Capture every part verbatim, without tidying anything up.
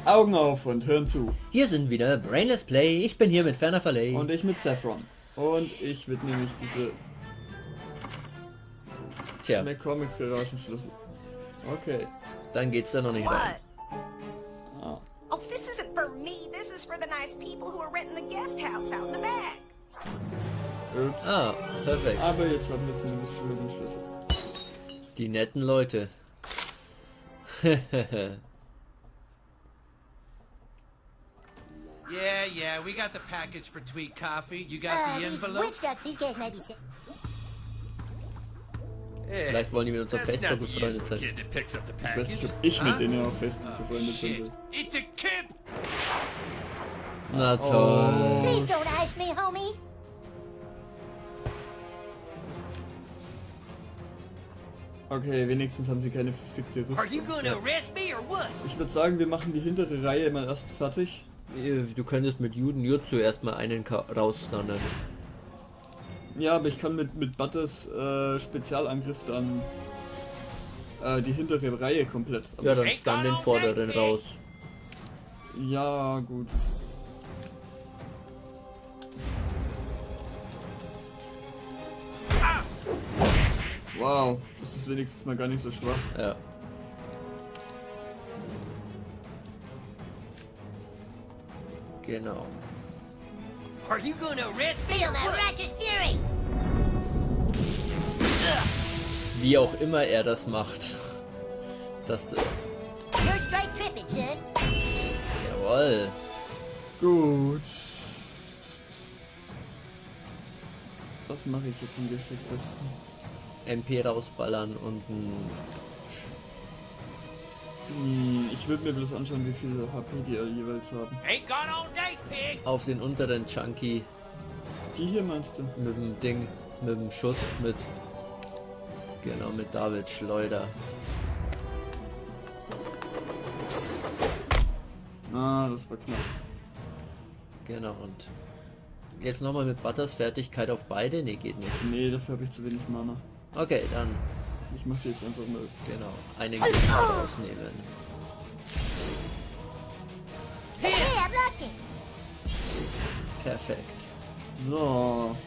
Augen auf und hören zu. Hier sind wieder Brainless Play. Ich bin hier mit Ferner Verlay. Und ich mit Saffron. Und ich würde nämlich diese Tja, McCormick Garagenschlüssel. Okay. dann geht's da noch nicht rein. Ah. Oh, this isn't for me. This is for the nice people who are renting the guest house out in the back. Ups. Ah, perfekt. Aber jetzt haben wir zumindest schon mal den Schlüssel. Die netten Leute. Yeah, yeah, we got the package for Tweet Coffee. You got Uh, the these envelope? witch ducks, these guys may be sick. Eh, Vielleicht wollen die mit uns auf that's Facebook not the befreundet usual sein. kid that picks up the Ich weiß package. nicht, ob ich mit Huh? denen auf Facebook Oh, befreundet shit. bin. It's a kid! Na toll. Please don't ask me, homie. Okay, wenigstens haben sie keine verfickte Are you Rüstung. gonna arrest me or what? Ich würde sagen, wir machen die hintere Reihe immer erst fertig. Du könntest mit Juden nur zuerst mal einen Ka- rausdonnern. Ja, aber ich kann mit, mit Butters äh, Spezialangriff dann äh, die hintere Reihe komplett. Aber Ja, dann dann den vorderen raus. ja, gut. Wow, das ist wenigstens mal gar nicht so schwach. Ja. Genau. Are you gonna arrest me Feel or my what? righteous fury. Wie auch immer er das macht. Das... You're straight tripping, son. Jawohl. Gut. Was mache ich jetzt im geschicktesten? M P rausballern und ein... Hm, ich würde mir bloß anschauen, wie viel H P die jeweils haben. Ain't gone all day, pig! auf den unteren Chunky Die hier meinst du? mit dem Ding, mit dem Schuss, mit... Genau, mit David Schleuder. Ah, das war knapp. Genau, und... Jetzt nochmal mit Butters Fertigkeit auf beide? Ne, geht nicht. Nee, dafür habe ich zu wenig Mana. Okay, dann... Ich mache die jetzt einfach mal. Genau, einen Gegner rausnehmen. Hey, I blocked it. Perfekt. So.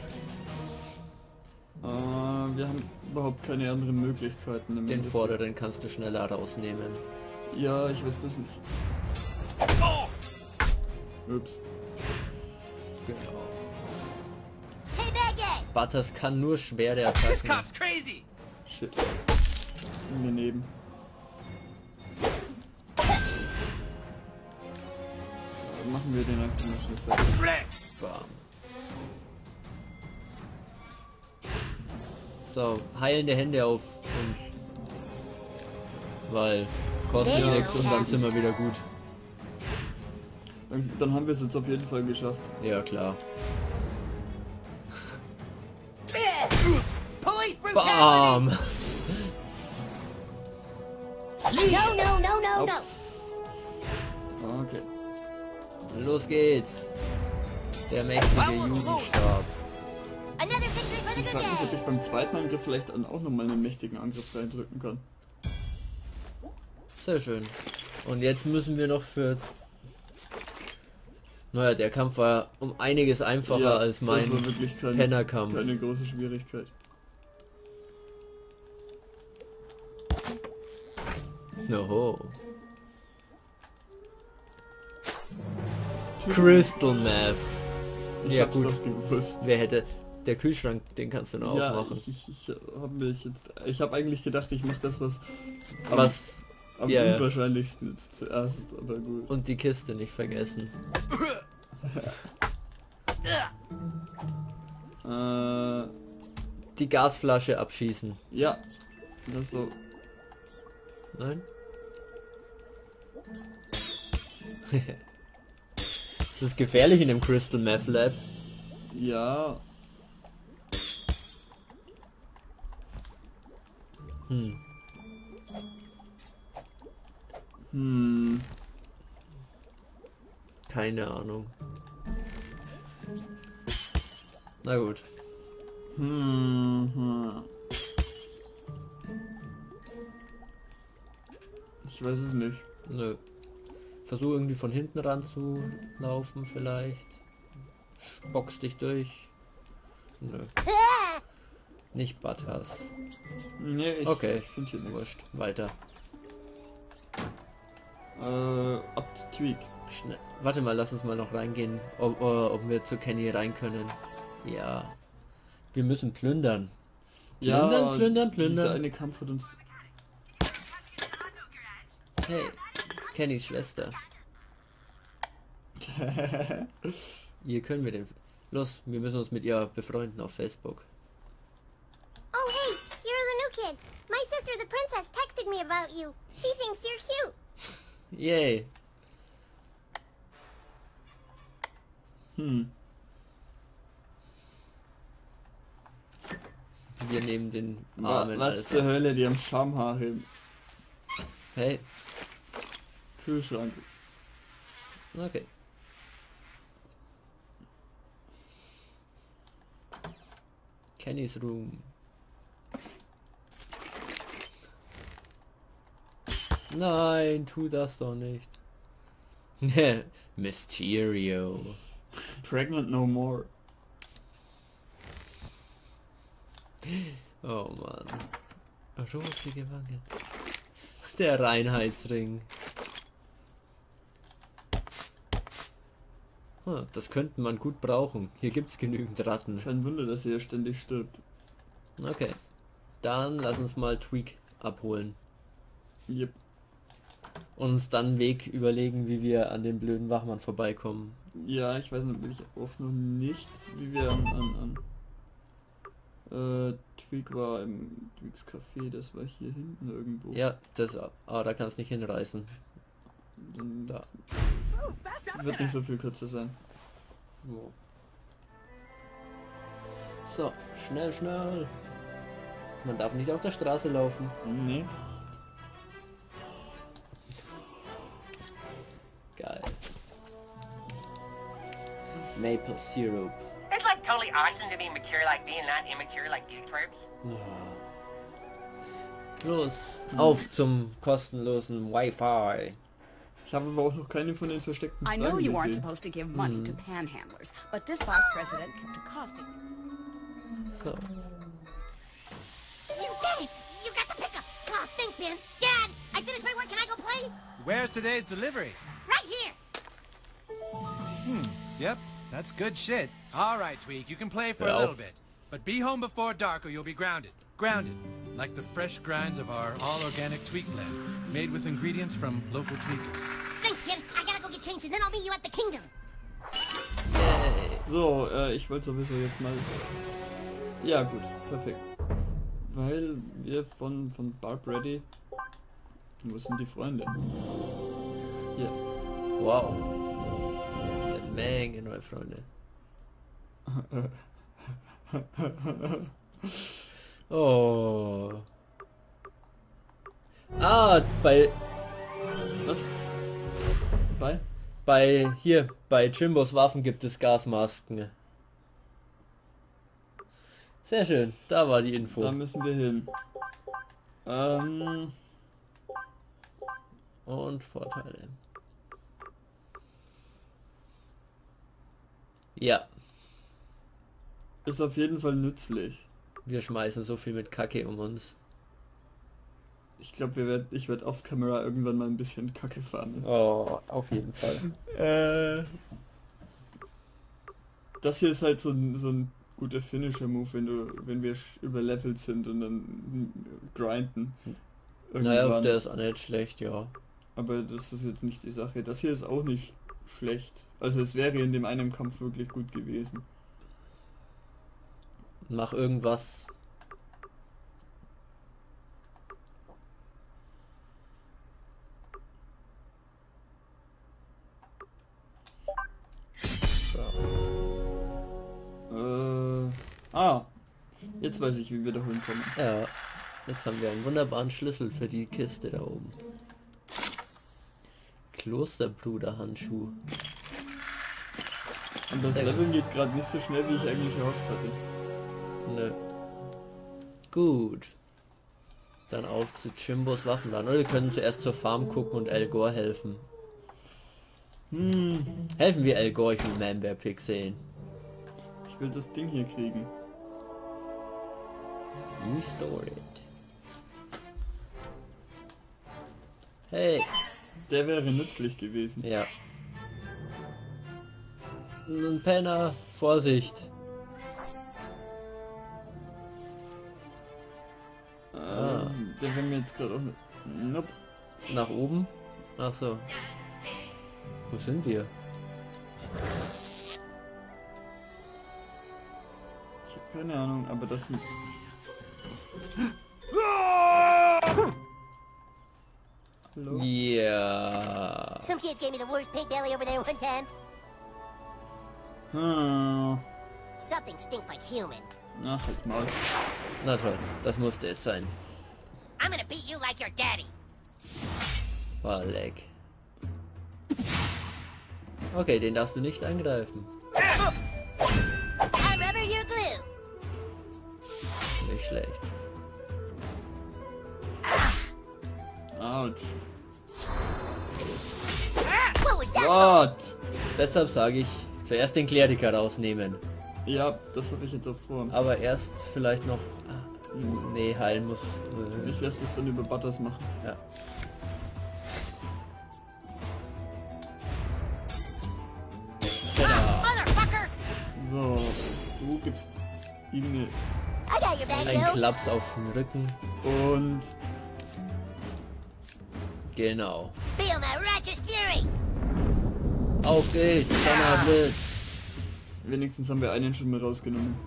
Äh, wir haben überhaupt keine anderen Möglichkeiten. im Den Endeffekt. vorderen kannst du schneller rausnehmen. Ja, ich weiß bloß nicht. Ups. Genau. Hey, bad guy. Butters kann nur schwere This Attacken. cop's crazy! Shit. Das ging daneben. Dann machen wir den einfach mal schnell fertig. Blech! Bam. So, heilende Hände auf uns. Weil kostet Ja. nichts und dann sind wir wieder gut. Dann, dann haben wir es jetzt auf jeden Fall geschafft. Ja klar. Police brutality! Bam! No, no, no, no, no. Okay. Los geht's. Der mächtige Judenstab. Another victory for the Ich good frage mich, ob guy. ich beim zweiten Angriff vielleicht dann auch nochmal einen mächtigen Angriff reindrücken kann. Sehr schön. Und jetzt müssen wir noch für... Naja, der Kampf war um einiges einfacher Ja, als das mein war wirklich keine, Pennerkampf. keine große Schwierigkeit. Oho. Crystal Meth. Ich Ja hab's gut. doch gewusst. Wer hätte... Der Kühlschrank, den kannst du noch Ja, aufmachen. ich, ich, ich habe mich jetzt... Ich habe eigentlich gedacht, ich mache das, was am, Was... am ja, ja. unwahrscheinlichsten jetzt zuerst, aber gut. Und die Kiste nicht vergessen. Äh, Die Gasflasche abschießen. ja, das war... Nein? Das ist gefährlich in dem Crystal Meth Lab. Ja, Hm. hm, Keine Ahnung. Na gut. hm, hm. Ich weiß es nicht. Nö. Versuch irgendwie von hinten ran zu laufen vielleicht. Box dich durch. Nö. Nicht Butters. Nee, ich, Okay, ich finde hier nichts. wurscht. Weiter. Äh, ab Tweak. Schnell. Warte mal, lass uns mal noch reingehen, ob, ob wir zu Kenny rein können. Ja. Wir müssen plündern. Plündern, plündern, Dieser plündern. eine Kampf hat uns... Hey, Kennys Schwester. Hier können wir den... Los, wir müssen uns mit ihr befreunden auf Facebook. Oh, hey, you're the new kid. My sister, the princess, texted me about you. She thinks you're cute. Yay. Hm. Wir nehmen den Wa Armen. was Alter. zur Hölle, die haben Schamhaare im Hey, Kühlschrank. okay. Kennys Room. Nein, tu das doch nicht. Mysterio. Pregnant no more. Oh Mann. Rosige Wange. Der Reinheitsring. Hm, das könnte man gut brauchen. Hier gibt's genügend Ratten. Kein Wunder, dass er ständig stirbt. Okay. Dann lass uns mal Tweak abholen. Yep. Und uns dann einen Weg überlegen, wie wir an den blöden Wachmann vorbeikommen. Ja, ich weiß noch, ich auch noch nicht, wie wir an, an, an äh, Tweak war im Tweaks Café, das war hier hinten irgendwo. Ja, das... Ah, da kannst nicht hinreißen. Dann Da. wird nicht so viel kürzer sein. Wo? So, schnell, schnell. Man darf nicht auf der Straße laufen. Nee. Geil. Maple Syrup. It's like totally awesome to be mature like me and not immature like these twerps. Ja. Los, auf zum kostenlosen Wi-Fi. Ich habe aber auch noch keine von den versteckten I know Fragen you aren't gesehen. supposed to give money to panhandlers, but this vice president kept accosting me. So. You did it! You got the pickup! Oh, thanks, man. Dad, I finished my work. Can I go play? Where's today's delivery? Right here! Hmm, yep, that's good shit. All right, Tweak, you can play for Well. a little bit. But be home before dark or you'll be grounded. Grounded, like the fresh grinds of our all-organic Tweak blend, made with ingredients from local tweakers. Thanks, kid. I gotta go get changed and then I'll meet you at the kingdom. Yay. So, äh, ich wollte sowieso jetzt mal... Ja gut, perfekt. Weil wir von, von Barb Ready... Wo sind die Freunde? Hier. Wow. Eine Menge neue Freunde. Oh. Ah, bei... Was? Bei? Bei... Hier, bei Jimbos Waffen gibt es Gasmasken. Sehr schön, da war die Info. Da müssen wir hin. Ähm... Und Vorteile. Ja, Ist auf jeden Fall nützlich. wir schmeißen so viel mit Kacke um uns. Ich glaube, wir werd, ich werde auf Kamera irgendwann mal ein bisschen Kacke fahren. Oh, auf jeden Fall. Äh, das hier ist halt so ein, so ein guter Finisher-Move, wenn du, wenn wir sch- überlevelt sind und dann grinden. Naja, Irgendwann. der ist auch nicht schlecht, ja. Aber das ist jetzt nicht die Sache. Das hier ist auch nicht schlecht. Also es wäre in dem einen Kampf wirklich gut gewesen. Mach irgendwas. So. Äh, ah, jetzt weiß ich, wie wir da hinkommen. Ja, jetzt haben wir einen wunderbaren Schlüssel für die Kiste da oben. Klosterbruderhandschuh. Und das Sehr Leveln geht gerade nicht so schnell, wie ich eigentlich gehofft hatte. Nö. Gut. Dann auf zu Jimbos Waffenladen. Oder wir können zuerst zur Farm gucken und El Gore helfen. Hm, Helfen wir Al Gore, ich will Man-Bear Pig sehen. ich will das Ding hier kriegen. You store it. Hey. Der wäre nützlich gewesen. Ja. Ein Penner, Vorsicht. Ah. Der wäre mir jetzt gerade auch... Nope. Nach oben? Ach so. Wo sind wir? Ich habe keine Ahnung, aber das sind... Hallo? Ja. Some kid gave me the worst pig belly over there one time. Hm. Something stinks like human. Ach, jetzt mal. Na toll, das musste jetzt sein. I'm gonna beat you like your daddy. War leck. Okay, den darfst du nicht angreifen. I'm rubber, you're glue. Nicht schlecht. Autsch. What was that? Gott! Deshalb sage ich, zuerst den Kleriker rausnehmen. Ja, das hatte ich jetzt auch vor. Aber erst vielleicht noch... Nee, heilen muss... Ich lasse das dann über Butters machen. Ja. Motherfucker! So, du gibst ihm eine... I got your back, Ein yo. Klaps auf den Rücken. Und... Genau. Feel my righteous fury. Auf geht's, Donnerblitz. wenigstens haben wir einen schon mal rausgenommen.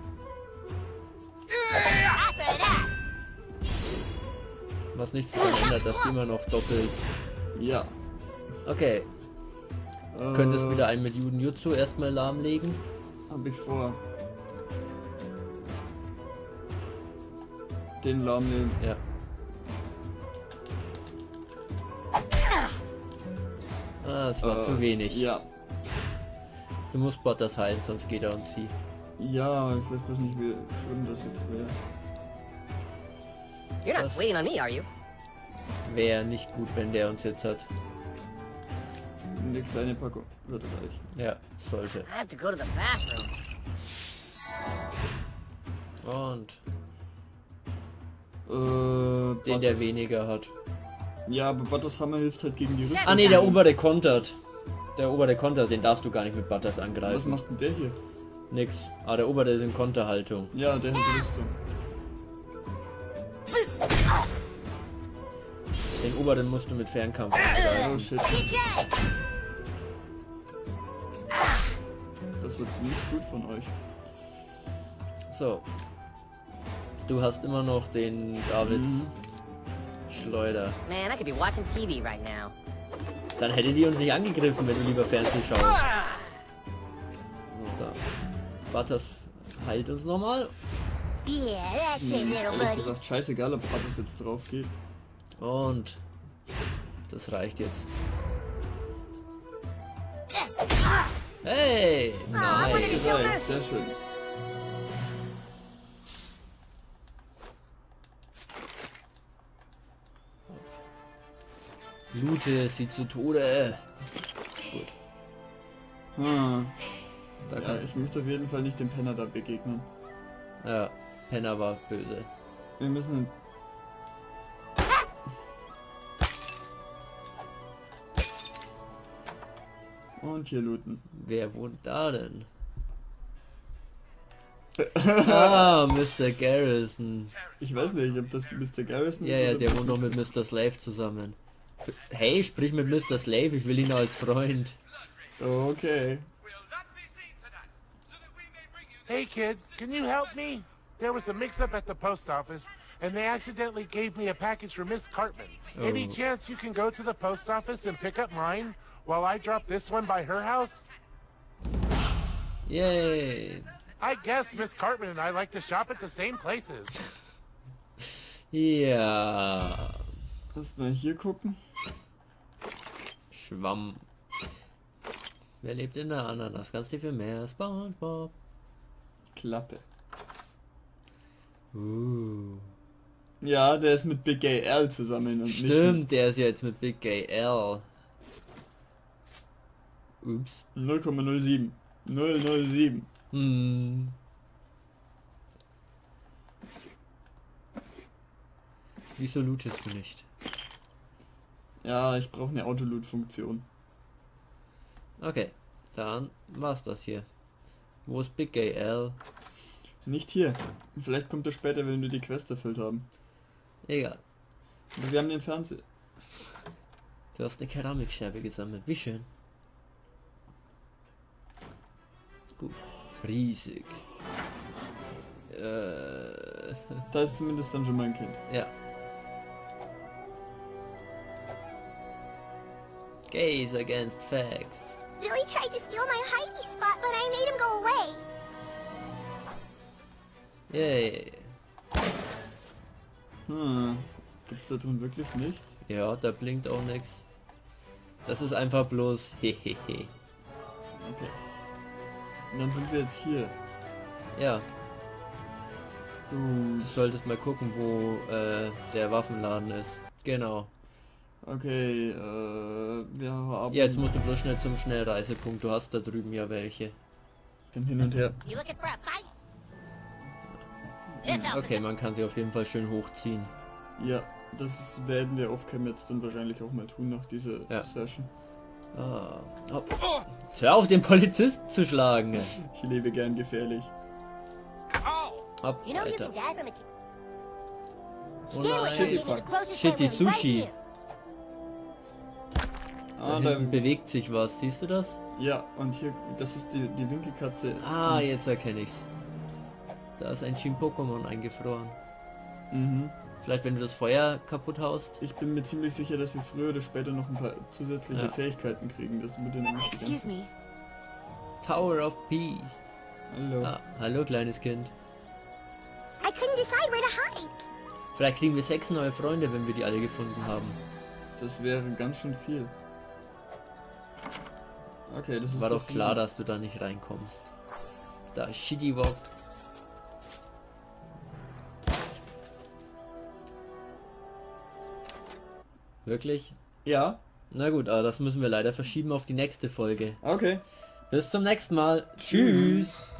Was nichts daran ändert, dass die immer noch doppelt. Ja. Okay. Äh, Könntest du wieder einen mit Juden Jutsu erstmal lahmlegen? Hab ich vor. Den lahmlegen. Ja. Ah, es war Äh, zu wenig. Ja. Du musst Butters heilen, sonst geht er uns sie. Ja, ich weiß bloß nicht, wie schlimm das jetzt wäre. You're not Das- waiting on me, are you? Wäre nicht gut, wenn der uns jetzt hat. Eine kleine Packung wird reichen. Ja, sollte. I have to go to the bathroom. Und Äh, den, der Butters- weniger hat. Ja, aber Butters Hammer hilft halt gegen die Rüstung. Ah ne, der obere kontert. Der obere kontert, den darfst du gar nicht mit Butters Was angreifen. macht denn der hier? Nix. Ah, der obere ist in Konterhaltung. Ja, der hat die Rüstung. Den oberen musst du mit Fernkampf Oh angreifen. shit. Das wird nicht gut von euch. So. Du hast immer noch den Davids Mhm. Schleuder. Man, I could be watching T V right now. Dann hätte die uns nicht angegriffen, wenn du lieber Fernsehen schaust. So. Butters heilt uns nochmal. Yeah, that's it, little Ehrlich buddy. gesagt, scheißegal, ob Butters jetzt drauf geht. Und das reicht jetzt. Hey! Nice. Gereicht, sehr schön. Lute sie zu Tode. Gut. Hm. Da Ja, kannst ich möchte auf jeden Fall nicht dem Penner da begegnen. Ja, Penner war böse. Wir müssen... Und hier looten. Wer wohnt da denn? Ah, Mister Garrison. Ich weiß nicht, ob das Mister Garrison Ja, ist ja, oder der ob wohnt das- noch mit Mister Slave zusammen. Hey, sprich mit Mister Slave, ich will ihn als Freund. Okay. Hey kid, can you help me? There was a mix-up at the post office, and they accidentally gave me a package for Miss Cartman. Any Oh. chance you can go to the post office and pick up mine while I drop this one by her house? Yay. I guess Miss Cartman and I like to shop at the same places. Ja. Lass mal hier gucken. Schwamm. Wer lebt in der Ananas? Ganz viel mehr. SpongeBob. Klappe. Uh. Ja, der ist mit Big Gay Al zusammen und nicht mit... Stimmt, der ist jetzt mit Big Gay L. Ups. null Komma null sieben. null null sieben. Hm. Wieso lootest du nicht? Ja, ich brauche eine Autoloot-Funktion. Okay, dann war's das hier. Wo ist Big Gay L? Nicht hier. Vielleicht kommt er später, wenn wir die Quest erfüllt haben. Egal. Aber wir haben den Fernseher. Du hast eine Keramikscherbe gesammelt. Wie schön. Gut. Riesig. Äh, Da ist zumindest dann schon mein Kind. ja. Gays against facts. Billy tried to steal my hidey spot, but I made him go away. Yay. Hm. Gibt's da drin wirklich nichts? Ja, da blinkt auch nichts. Das ist einfach bloß hehehe. Okay. Und dann sind wir jetzt hier. Ja, Gut. du solltest mal gucken, wo äh, der Waffenladen ist. Genau. Okay, äh, wir haben Jetzt musst du bloß schnell zum Schnellreisepunkt. Du hast da drüben ja welche. den hin und her. You looking for a fight? This house Okay, man kann sie auf jeden Fall schön hochziehen. Ja, das werden wir off-cam jetzt dann wahrscheinlich auch mal tun nach dieser Ja. Session. Ah, hopp. Hör auf, den Polizisten zu schlagen. Ich lebe gern gefährlich. Hopp, You know you Alter. can die from a... Oh Stanley nein. is the closest Shit, die friend right Sushi. here. Da Ah, da, hinten bewegt sich was, siehst du das? ja, und hier, das ist die, die Winkelkatze. Ah, jetzt erkenne ich's. Da ist ein Chim-Pokémon eingefroren. Mhm. Vielleicht wenn du das Feuer kaputt haust? Ich bin mir ziemlich sicher, dass wir früher oder später noch ein paar zusätzliche Ja. Fähigkeiten kriegen. Das würde nämlich die Excuse me. Tower of Peace. Hallo. Ah, hallo kleines Kind. I couldn't decide where to hide. Vielleicht kriegen wir sechs neue Freunde, wenn wir die alle gefunden haben. Das wäre ganz schön viel. Okay, das ist War doch der klar, Fluss. dass du da nicht reinkommst. Da Shitty walkt. Wirklich? Ja, Na gut, aber das müssen wir leider verschieben auf die nächste Folge. okay. Bis zum nächsten Mal. Tschüss.